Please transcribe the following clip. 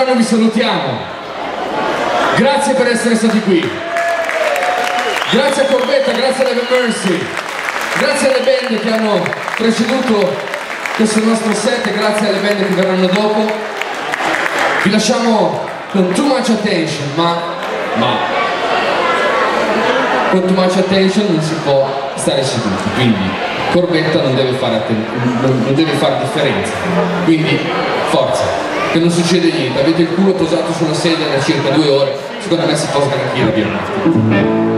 brano vi salutiamo. Grazie per essere stati qui. Grazie a Corbetta, grazie a Leve Mercy, grazie alle band che hanno preceduto questo nostro set e grazie alle band che verranno dopo. Vi lasciamo con Too Much Attention, ma con Too Much Attention non si può stare seduti, quindi Corbetta non deve fare differenza, quindi forza, che non succede niente. Avete il culo posato su una sedia da circa 2 ore, secondo me si posano anche io.